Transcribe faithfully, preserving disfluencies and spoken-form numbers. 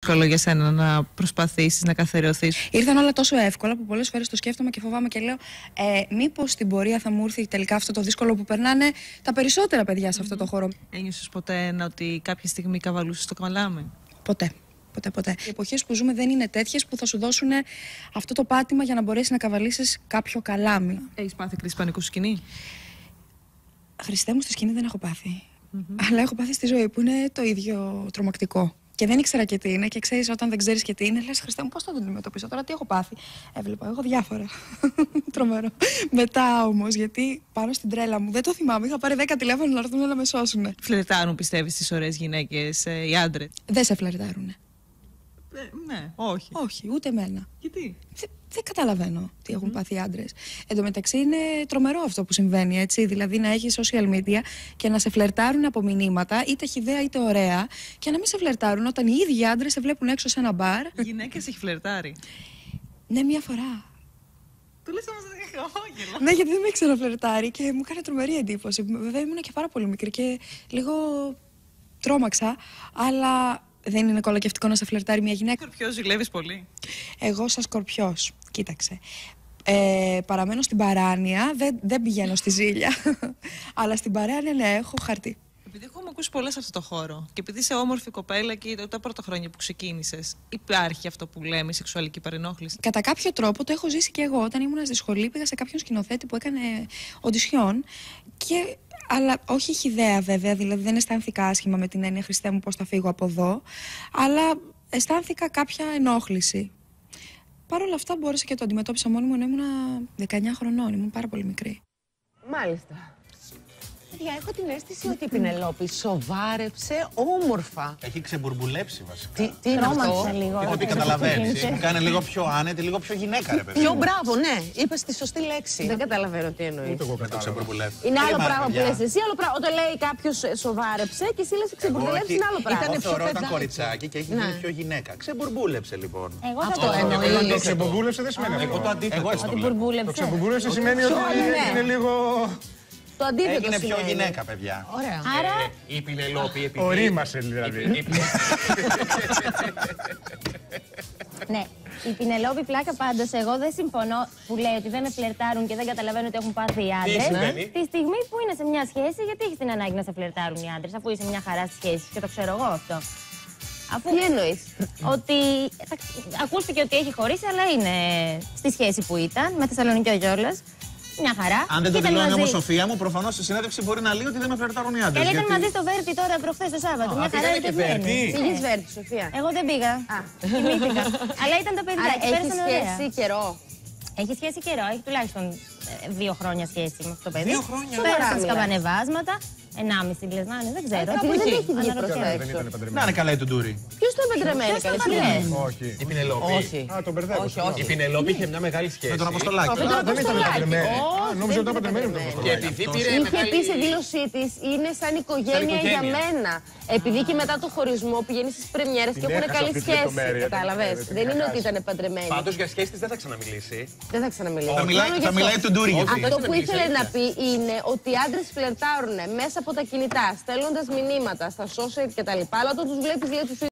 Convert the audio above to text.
δύσκολο για σένα να προσπαθήσεις να καθαριωθείς? Ήρθαν όλα τόσο εύκολα που πολλές φορές το σκέφτομαι και φοβάμαι και λέω ε, μήπως στην πορεία θα μου έρθει τελικά αυτό το δύσκολο που περνάνε τα περισσότερα παιδιά σε αυτό το χώρο. Ένιωσες ποτέ ότι κάποια στιγμή καβαλούσες το καλάμι? Ποτέ. Ποτέ, ποτέ. Οι εποχές που ζούμε δεν είναι τέτοιες που θα σου δώσουν αυτό το πάτημα για να μπορέσεις να καβαλήσεις κάποιο καλάμι. Έχεις πάθει κρίση πανικού στη σκηνή? Χριστέ μου, στη σκηνή δεν έχω πάθει. Mm-hmm. Αλλά έχω πάθει στη ζωή που είναι το ίδιο τρομακτικό. Και δεν ήξερα και τι είναι. Και ξέρεις, όταν δεν ξέρεις και τι είναι, λες Χριστέ μου, πώς θα το αντιμετωπίσω τώρα, τι έχω πάθει. Έβλεπα εγώ διάφορα. Τρομερό. Μετά όμως, γιατί πάνω στην τρέλα μου, δεν το θυμάμαι, είχα πάρει δέκα τηλέφωνα να έρθουν να με σώσουν. Φλερτάρουν, πιστεύεις, τις ωραίες γυναίκες ε, οι άντρες? Δεν σε φλερτάρουνε. Ε, ναι, όχι. Όχι, ούτε εμένα. Γιατί? Δεν, δεν καταλαβαίνω τι έχουν mm-hmm. πάθει οι άντρες. Εν τω μεταξύ είναι τρομερό αυτό που συμβαίνει, έτσι. Δηλαδή να έχεις social media και να σε φλερτάρουν από μηνύματα, είτε χυδαία είτε ωραία, και να μην σε φλερτάρουν όταν οι ίδιοι άντρες σε βλέπουν έξω σε ένα μπαρ. Οι γυναίκες έχει φλερτάρει? Ναι, μία φορά. Το λες όμως δεν είχα χαμόγελο. Ναι, γιατί δεν με ήξερα φλερτάρει και μου έκανε τρομερή εντύπωση. Βέβαια ήμουν και πάρα πολύ μικρή και λίγο τρόμαξα, αλλά. Δεν είναι κολακευτικό να σε φλερτάρει μια γυναίκα? Σκορπιός, ζηλεύεις πολύ? Εγώ σαν σκορπιός, κοίταξε. Ε, παραμένω στην παράνοια, δεν, δεν πηγαίνω στη ζήλια. Αλλά στην παράνοια, ναι, έχω χαρτί. Επειδή έχουμε ακούσει πολλά σε αυτό το χώρο και επειδή είσαι όμορφη κοπέλα και τα πρώτα χρόνια που ξεκίνησες, υπάρχει αυτό που λέμε σεξουαλική παρενόχληση? Κατά κάποιο τρόπο το έχω ζήσει και εγώ. Όταν ήμουν στη σχολή, πήγα σε κάποιον σκηνοθέτη που έκανε οντισιόν. Και... Αλλά όχι χυδαία βέβαια, δηλαδή δεν αισθάνθηκα άσχημα με την έννοια Χριστέ μου πώς θα φύγω από εδώ, αλλά αισθάνθηκα κάποια ενόχληση. Παρ' όλα αυτά μπόρεσα και το αντιμετώπισα μόνη μου ενώ ήμουν δεκαεννιά χρονών, ήμουν πάρα πολύ μικρή. Μάλιστα. Παιδιά, έχω την αίσθηση ότι η Πινελόπη σοβάρεψε όμορφα. Έχει ξεμπουρμπουλέψει βασικά. Τι, τι είναι αυτό? Λίγο. Ό,τι καταλαβαίνεις. Μου κάνει λίγο πιο άνετη, λίγο πιο γυναίκα, ρε παιδί. Πιο μπράβο, ναι. Είπες τη σωστή λέξη. Δεν καταλαβαίνω τι εννοείς. Ούτε εγώ κατάλαβα. Είναι άλλο πράγμα που λες εσύ, άλλο πράγμα. Όταν λέει κάποιος σοβάρεψε και εσύ λες ξεμπουρμπουλέψει, είναι άλλο πράγμα. Εγώ θεωρώ ήταν κοριτσάκι και έχει γίνει πιο γυναίκα. Ξεμπουρμπούλεψε λοιπόν. Εγώ θα το εννοώ. Το ξεμπουρμπούλεψε δεν σημαίνει αυτό. Το ξεμπουρμπούλεψε σημαίνει ότι είναι λίγο. Το αντίθετο έγινε πιο σημαίνει. γυναίκα, παιδιά. Ωραία. Άρα... Ε, η Πινελόπη επειδή... Ορίμασε δηλαδή. Ναι. Η Πινελόπη πλάκα πάντως, εγώ δεν συμφωνώ που λέει ότι δεν με φλερτάρουν και δεν καταλαβαίνω ότι έχουν πάθει οι άντρες. Τη στιγμή που είναι σε μια σχέση, γιατί έχεις την ανάγκη να σε φλερτάρουν οι άντρες, αφού είσαι μια χαρά στη σχέση και το ξέρω εγώ αυτό. Αφού... Τι εννοείς? Ότι θα... ακούστηκε ότι έχει χωρίσει, αλλά είναι στη σχέση που ήταν, με Θεσσαλονίκη κιόλας. Μια χαρά. Αν δεν το δηλώνει όμως Σοφία μου, προφανώς στη συνέντευξη μπορεί να λέει ότι δεν με φλερτάρουν οι άντρες. Και ήταν μαζί στο Βέρτι τώρα προχθές το Σάββατο. Μια χαρά είναι τεσμένη. Πήγες Βέρτι, Σοφία? Εγώ δεν πήγα. Κοιμήθηκα. Αλλά ήταν τα παιδιά. Έχει σχέση καιρό? Έχει σχέση καιρό. Έχει τουλάχιστον δύο χρόνια σχέση με αυτό το παιδί. Δύο χρόνια. Πέρασαν σκαμπανεβάσματα. Ενάμιση λες να είναι, δεν ξέρω. Τι δεν έχει βγει προς τα έξω. Να είναι καλά η Τουντούρη. Ποιος το παντρεμένη, καλές? Όχι. Η Πινελόπη. Όχι. Α, τον μπερδεύω. Η Πινελόπη είχε μια μεγάλη σχέση. Με τον Αποστολάκη. Δεν ήταν παντρεμένη. Νόμιζα ότι ήταν παντρεμένη με τον Αποστολάκη. Είχε πει σε δήλωσή της, είναι σαν οικογένεια για μένα. Επειδή και μετά το χωρισμό πηγαίνει στις πρεμιέρες και έχουν καλή σχέση. Κατάλαβες. Δεν είναι ότι ήταν παντρεμένη. Πάντως για σχέση της δεν θα ξαναμιλήσει. Δεν θα ξαναμιλήσει. Θα μιλάει η Τουντούρη για αυτό που ήθελε να πει είναι ότι οι άντρες φλερτάρουν μέσα από τα κινητά, στέλνοντας μηνύματα στα social κτλ. Αλλά όταν τους βλέπεις λέει τους